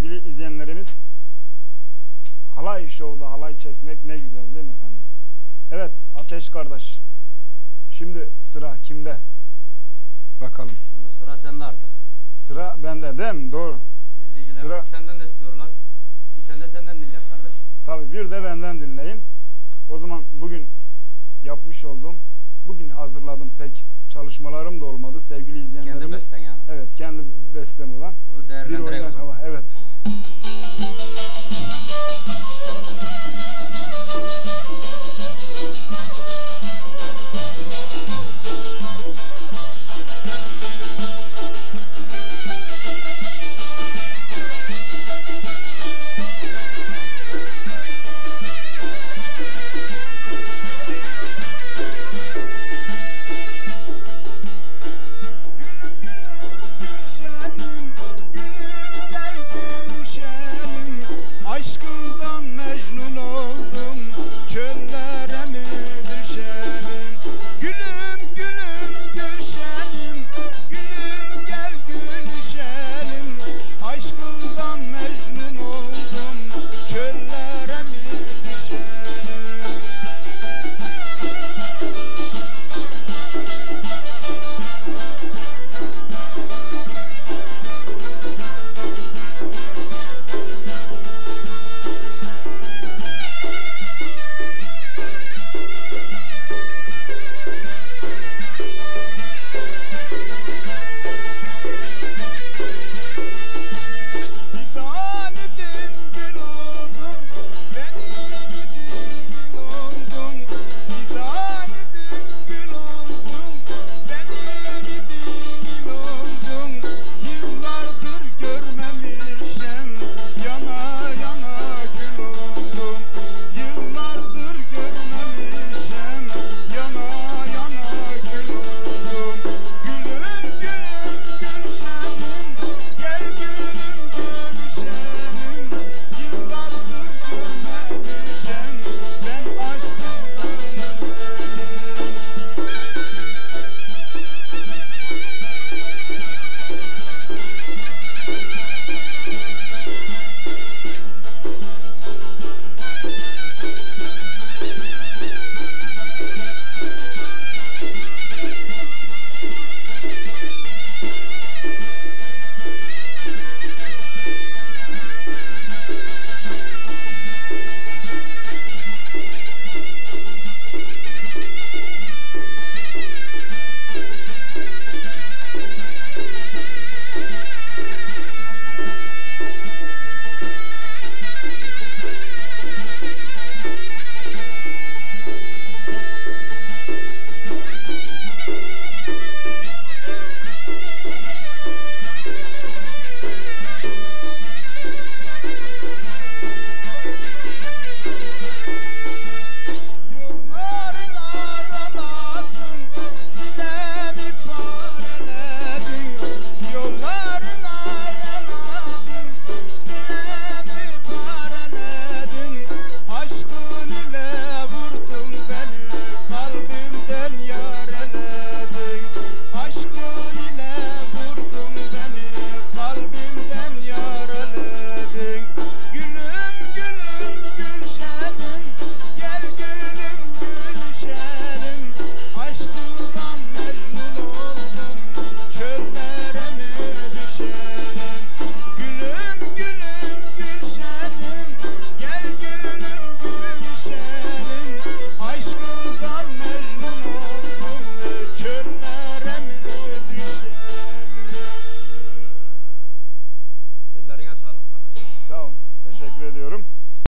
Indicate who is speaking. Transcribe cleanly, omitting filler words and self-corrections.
Speaker 1: Sevgili izleyenlerimiz, halay şovda halay çekmek ne güzel değil mi efendim? Evet Ateş kardeş, şimdi sıra kimde? Bakalım.
Speaker 2: Şimdi sıra sende artık.
Speaker 1: Sıra bende değil mi? Doğru.
Speaker 2: İzleyicilerimiz senden de istiyorlar. Bir tane de senden dinle kardeş.
Speaker 1: Tabii bir de benden dinleyin. O zaman bugün yapmış olduğum, bugün hazırladım pek çalışmalarım da olmadı sevgili izleyenlerimiz.
Speaker 2: Kendi besten yani.
Speaker 1: Evet, kendi bestem olan.
Speaker 2: Bu değerlendirelim o zaman.
Speaker 1: Evet.